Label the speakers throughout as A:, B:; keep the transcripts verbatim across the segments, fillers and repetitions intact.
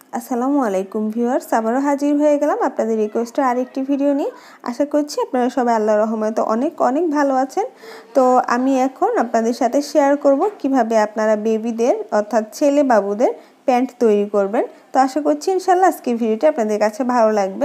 A: আসসালামু আলাইকুম ভিউয়ার্স, আবারও হাজির হয়ে গেলাম আপনাদের রিকোয়েস্টের আরেকটি ভিডিও নিয়ে। আশা করছি আপনারা সবাই আল্লাহর রহমতে অনেক অনেক ভালো আছেন। তো আমি এখন আপনাদের সাথে শেয়ার করব কিভাবে আপনারা বেবিদের অর্থাৎ ছেলে বাবুদের প্যান্ট তৈরি করবেন। তো আশা করছি ইনশাল্লাহ আজকে ভিডিওটি আপনাদের কাছে ভালো লাগবে।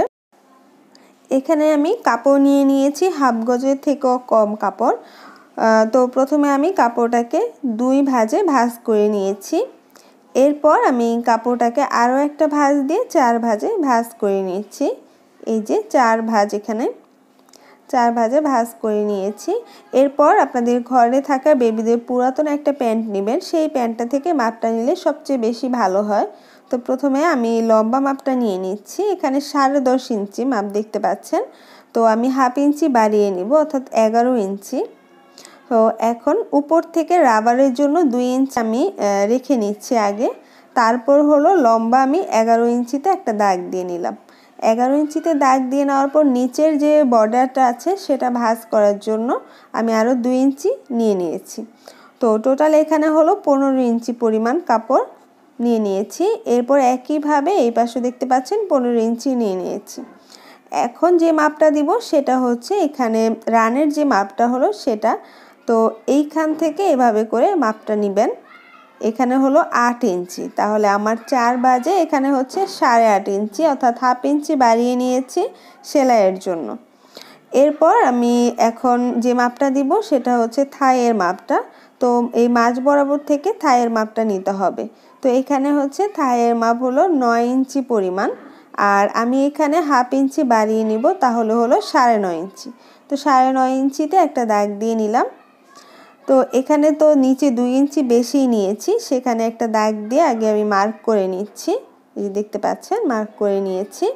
A: এখানে আমি কাপড় নিয়ে নিয়েছি হাফ গজের থেকেও কম কাপড়। তো প্রথমে আমি কাপড়টাকে দুই ভাঁজে ভাঁজ করে নিয়েছি। এরপর আমি কাপড়টাকে আরও একটা ভাঁজ দিয়ে চার ভাঁজে ভাঁজ করে নিয়েছি। এই যে চার ভাঁজ, এখানে চার ভাঁজে ভাঁজ করে নিয়েছি। এরপর আপনাদের ঘরে থাকা বেবিদের পুরাতন একটা প্যান্ট নেবেন, সেই প্যান্টটা থেকে মাপটা নিলে সবচেয়ে বেশি ভালো হয়। তো প্রথমে আমি লম্বা মাপটা নিয়ে নিচ্ছি। এখানে সাড়ে দশ ইঞ্চি মাপ দেখতে পাচ্ছেন। তো আমি হাফ ইঞ্চি বাড়িয়ে নিব, অর্থাৎ এগারো ইঞ্চি। তো এখন উপর থেকে রাবারের জন্য দুই ইঞ্চ আমি রেখে নিচ্ছি আগে। তারপর হলো লম্বা আমি এগারো ইঞ্চিতে একটা দাগ দিয়ে নিলাম। এগারো ইঞ্চিতে দাগ দিয়ে নেওয়ার পর নিচের যে বর্ডারটা আছে সেটা ভাঁজ করার জন্য আমি আরও দুই ইঞ্চি নিয়ে নিয়েছি। তো টোটাল এখানে হলো পনেরো ইঞ্চি পরিমাণ কাপড় নিয়ে নিয়েছি। এরপর একইভাবে এই পাশে দেখতে পাচ্ছেন পনেরো ইঞ্চি নিয়ে নিয়েছি। এখন যে মাপটা দিব সেটা হচ্ছে এখানে রানের যে মাপটা হলো সেটা। তো এইখান থেকে এভাবে করে মাপটা নেবেন। এখানে হলো আট ইঞ্চি, তাহলে আমার চার বাজে এখানে হচ্ছে সাড়ে আট ইঞ্চি, অর্থাৎ হাফ ইঞ্চি বাড়িয়ে নিয়েছি সেলাইয়ের জন্য। এরপর আমি এখন যে মাপটা দিব সেটা হচ্ছে থাইয়ের মাপটা। তো এই মাঝ বরাবর থেকে থাইয়ের মাপটা নিতে হবে। তো এখানে হচ্ছে থাইয়ের মাপ হলো নয় ইঞ্চি পরিমাণ, আর আমি এখানে হাফ ইঞ্চি বাড়িয়ে নিব, তাহলে হলো সাড়ে নয় ইঞ্চি। তো সাড়ে নয় ইঞ্চিতে একটা দাগ দিয়ে নিলাম। তো এখানে তো নিচে দুই ইঞ্চি বেশি নিয়েছি, সেখানে একটা দাগ দিয়ে আগে আমি মার্ক করে নিচ্ছি। এই দেখতে পাচ্ছেন মার্ক করে নিয়েছি।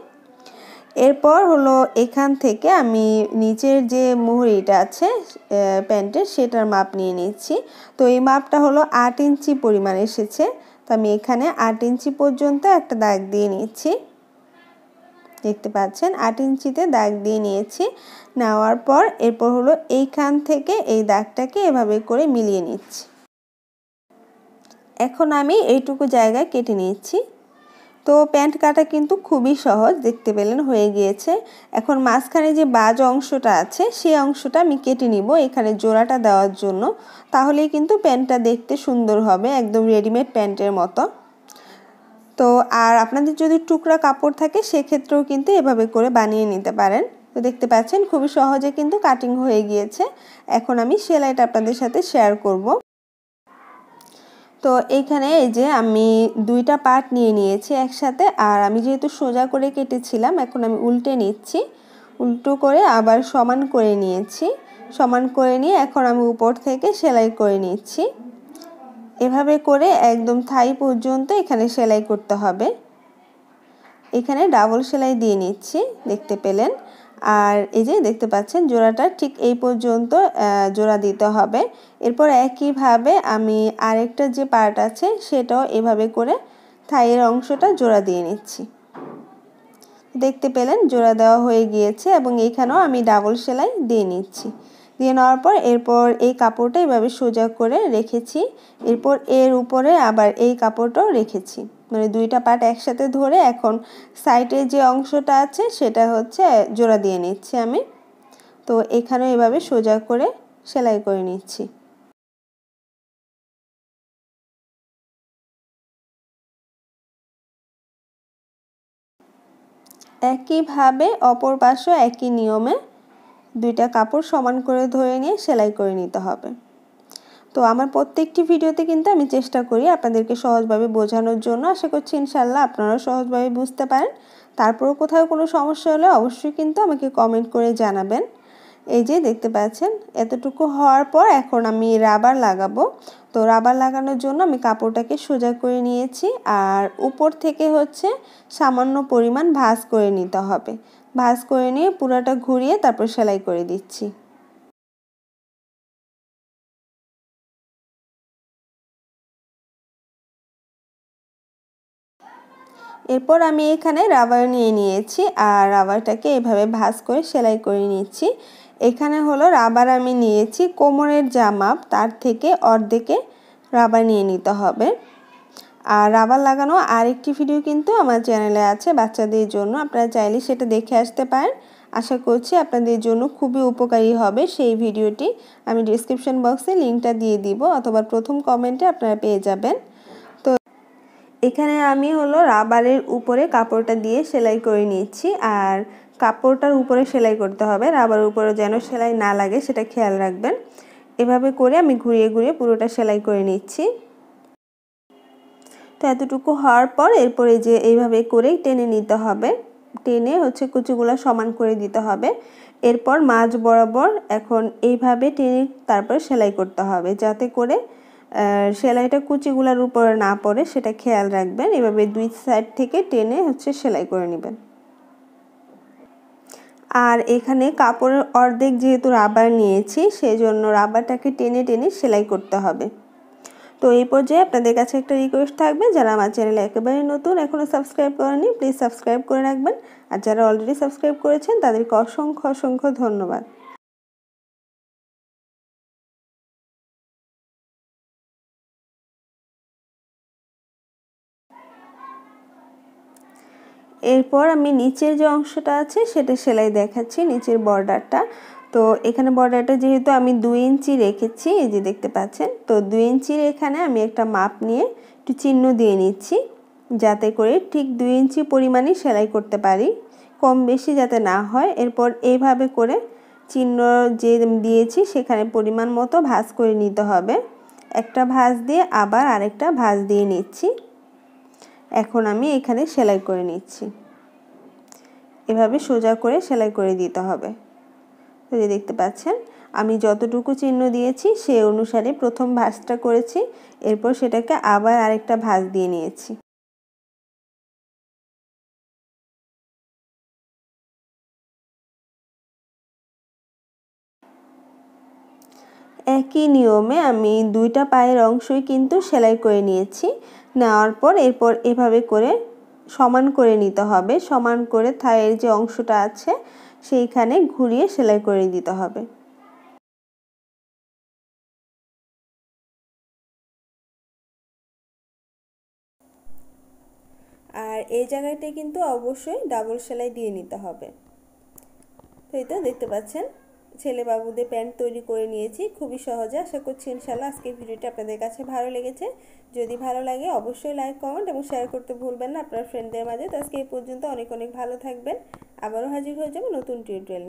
A: এরপর হলো এখান থেকে আমি নিচের যে মুহুরিটা আছে প্যান্টের সেটার মাপ নিয়ে নিচ্ছি। তো এই মাপটা হলো আট ইঞ্চি পরিমাণ এসেছে। তো আমি এখানে আট ইঞ্চি পর্যন্ত একটা দাগ দিয়ে নিচ্ছি। দেখতে পাচ্ছেন আট ইঞ্চিতে দাগ দিয়ে নিয়েছি। নেওয়ার পর এরপর হলো এইখান থেকে এই দাগটাকে এভাবে করে মিলিয়ে নিচ্ছি। এখন আমি এইটুকু জায়গায় কেটে নিচ্ছি। তো প্যান্ট কাটা কিন্তু খুবই সহজ, দেখতে পেলেন হয়ে গিয়েছে। এখন মাঝখানে যে বাজ অংশটা আছে সেই অংশটা আমি কেটে নিব এখানে জোড়াটা দেওয়ার জন্য, তাহলেই কিন্তু প্যান্টটা দেখতে সুন্দর হবে, একদম রেডিমেড প্যান্টের মতো। তো আর আপনাদের যদি টুকরা কাপড় থাকে সেক্ষেত্রেও কিন্তু এভাবে করে বানিয়ে নিতে পারেন। তো দেখতে পাচ্ছেন খুবই সহজে কিন্তু কাটিং হয়ে গিয়েছে। এখন আমি সেলাইটা আপনাদের সাথে শেয়ার করব। তো এইখানে এই যে আমি দুইটা পার্ট নিয়ে নিয়েছি একসাথে, আর আমি যেহেতু সোজা করে কেটেছিলাম এখন আমি উল্টে নিচ্ছি। উল্টো করে আবার সমান করে নিয়েছি। সমান করে নিয়ে এখন আমি উপর থেকে সেলাই করে নিচ্ছি। এভাবে করে একদম থাই পর্যন্ত এখানে সেলাই করতে হবে। এখানে ডাবল সেলাই দিয়ে নিচ্ছি, দেখতে পেলেন। আর এই যে দেখতে পাচ্ছেন জোড়াটা ঠিক এই পর্যন্ত জোড়া দিতে হবে। এরপর একইভাবে আমি আরেকটা যে পার্ট আছে সেটাও এভাবে করে থাইয়ের অংশটা জোড়া দিয়ে নিচ্ছি। দেখতে পেলেন জোড়া দেওয়া হয়ে গিয়েছে এবং এইখানেও আমি ডাবল সেলাই দিয়ে নিচ্ছি। দিয়ে নেওয়ার পর এরপর এই কাপড়টা এভাবে সোজা করে রেখেছি। এরপর এর উপরে আবার এই কাপড়টাও রেখেছি, মানে দুইটা পার্ট একসাথে ধরে এখন সাইডে যে অংশটা আছে সেটা হচ্ছে জোড়া দিয়ে নিচ্ছি আমি। তো এখানেও এভাবে সোজা করে সেলাই করে নিচ্ছি। একইভাবে অপর পাশেও একই নিয়মে দুইটা কাপড় সমান করে ধরে নিয়ে সেলাই করে নিতে হবে। তো আমার প্রত্যেকটি ভিডিওতে কিন্তু আমি চেষ্টা করি আপনাদেরকে সহজভাবে বোঝানোর জন্য। আশা করছি ইনশাল্লাহ আপনারাও সহজভাবে বুঝতে পারেন। তারপরেও কোথাও কোনো সমস্যা হলে অবশ্যই কিন্তু আমাকে কমেন্ট করে জানাবেন। এই যে দেখতে পাচ্ছেন এতটুকু হওয়ার পর এখন আমি রাবার লাগাবো। তো রাবার লাগানোর জন্য আমি কাপড়টাকে সোজা করে নিয়েছি, আর উপর থেকে হচ্ছে সামান্য পরিমাণ ভাঁজ করে নিতে হবে। ভাঁজ করে নিয়ে পুরোটা ঘুরিয়ে তারপর সেলাই করে দিচ্ছি। এরপর আমি এখানে রাবার নিয়ে নিয়েছি, আর রাবারটাকে এভাবে ভাঁজ করে সেলাই করে নিচ্ছি। এখানে হলো রাবার আমি নিয়েছি কোমরের যা মাপ তার থেকে অর্ধেকে রাবার নিয়ে নিতে হবে। আর রাবার লাগানো আরেকটি ভিডিও কিন্তু আমার চ্যানেলে আছে বাচ্চাদের জন্য, আপনারা চাইলে সেটা দেখে আসতে পারেন। আশা করছি আপনাদের জন্য খুবই উপকারী হবে সেই ভিডিওটি। আমি ডেসক্রিপশন বক্সে লিঙ্কটা দিয়ে দিব অথবা প্রথম কমেন্টে আপনারা পেয়ে যাবেন। তো এখানে আমি হলো রাবারের উপরে কাপড়টা দিয়ে সেলাই করে নিচ্ছি, আর কাপড়টার উপরে সেলাই করতে হবে, রাবারের উপরে যেন সেলাই না লাগে সেটা খেয়াল রাখবেন। এভাবে করে আমি ঘুরিয়ে ঘুরিয়ে পুরোটা সেলাই করে নিচ্ছি। তো এতটুকু হওয়ার পর এরপরে যে এইভাবে করেই টেনে নিতে হবে, টেনে হচ্ছে কুচিগুলো সমান করে দিতে হবে। এরপর মাঝ বরাবর এখন এইভাবে টেনে তারপর সেলাই করতে হবে, যাতে করে সেলাইটা কুচিগুলোর উপরে না পড়ে সেটা খেয়াল রাখবেন। এভাবে দুই সাইড থেকে টেনে হচ্ছে সেলাই করে নেবেন। আর এখানে কাপড়ের অর্ধেক যেহেতু রাবার নিয়েছি, সেই জন্য রাবারটাকে টেনে টেনে সেলাই করতে হবে। তো এই পর্যায়ে আপনাদের কাছে একটা রিকোয়েস্ট থাকবে, যারা আমার চ্যানেলে একেবারে নতুন এখনও সাবস্ক্রাইব করেনি প্লিজ সাবস্ক্রাইব করে রাখবেন, আর যারা অলরেডি সাবস্ক্রাইব করেছেন তাদেরকে অসংখ্য অসংখ্য ধন্যবাদ। এরপর আমি নিচের যে অংশটা আছে সেটা সেলাই দেখাচ্ছি, নিচের বর্ডারটা। তো এখানে বর্ডারটা যেহেতু আমি দুই ইঞ্চি রেখেছি, এই যে দেখতে পাচ্ছেন, তো দুই ইঞ্চির এখানে আমি একটা মাপ নিয়ে একটু চিহ্ন দিয়ে নিচ্ছি, যাতে করে ঠিক দুই ইঞ্চি পরিমাণই সেলাই করতে পারি, কম বেশি যাতে না হয়। এরপর এইভাবে করে চিহ্ন যে দিয়েছি সেখানে পরিমাণ মতো ভাঁজ করে নিতে হবে। একটা ভাঁজ দিয়ে আবার আরেকটা ভাঁজ দিয়ে নিচ্ছি। এখন আমি এখানে সেলাই করে নিচ্ছি, এভাবে সোজা করে সেলাই করে দিতে হবে। তো যে দেখতে পাচ্ছেন আমি যতটুকু চিহ্ন দিয়েছি সেই অনুসারে প্রথম ভাঁজটা করেছি, এরপর সেটাকে আবার আরেকটা ভাঁজ দিয়ে নিয়েছি। একই নিয়মে আমি দুইটা পায়ের অংশই কিন্তু সেলাই করে নিয়েছি। নেওয়ার পর এরপর এভাবে করে সমান করে নিতে হবে, সমান করে থায়ের যে অংশটা আছে সেইখানে ঘুরিয়ে সেলাই করে দিতে হবে। আর এই জায়গাটায় কিন্তু অবশ্যই ডাবল সেলাই দিয়ে নিতে হবে। তো এই তো দেখতে পাচ্ছেন ছেলে বাবুদের প্যান্ট তৈরি করে নিয়েছি খুবই সহজে। আশা করছি ইনশাল্লাহ আজকের ভিডিওটি আপনাদের কাছে ভালো লেগেছে। যদি ভালো লাগে অবশ্যই লাইক কমেন্ট এবং শেয়ার করতে ভুলবেন না আপনার ফ্রেন্ডদের মাঝে। তো আজকে এই পর্যন্ত, অনেক অনেক ভালো থাকবেন। আবারও হাজির হয়ে যাবো নতুন টিউটোরিয়াল।